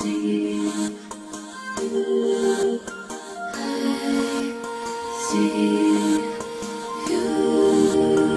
see you. I see you.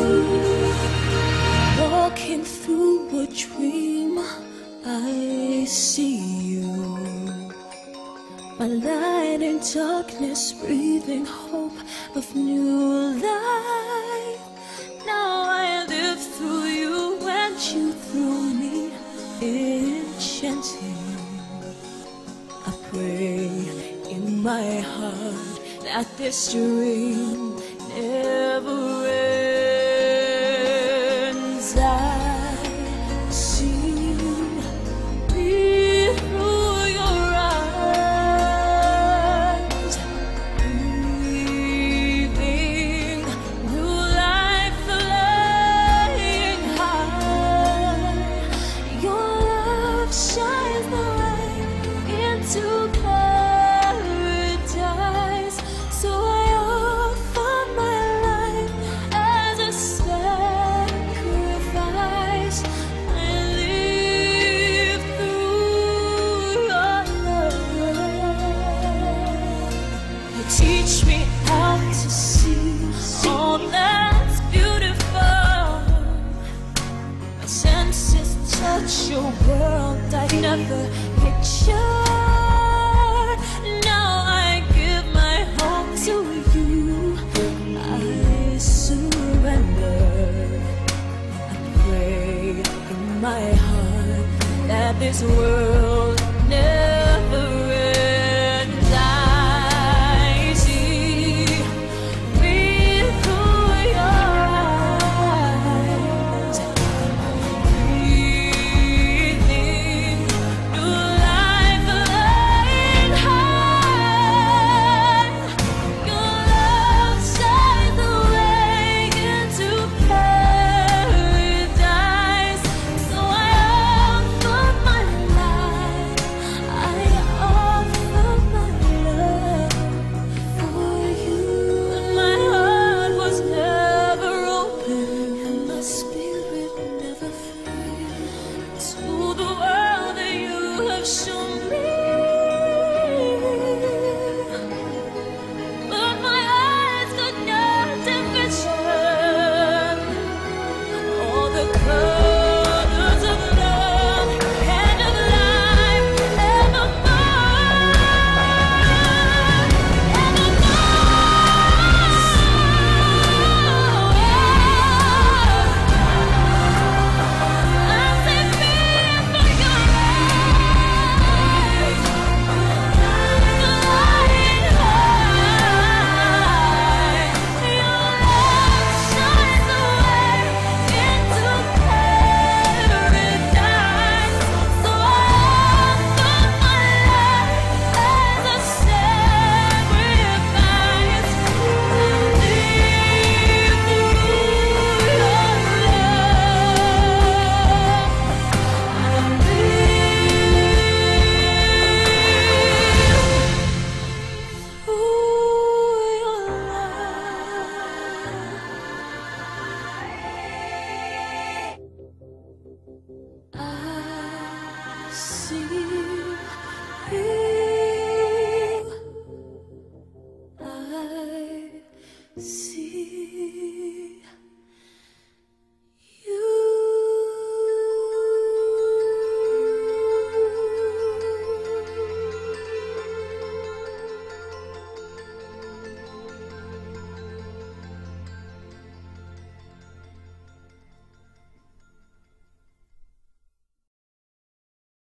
Walking through a dream, I see you. My light in darkness, breathing hope of new life. Now I live through you and you through me, enchanting. I pray in my heart that this dream never ends. I see me through your eyes, breathing new life, flying high. Your love shines the way into paradise. So I offer my life as a sacrifice. I live through your love. You teach me how to see all that's beautiful. My senses touch your world I never pictured. Now I give my heart to you. I surrender. I pray in my heart that this world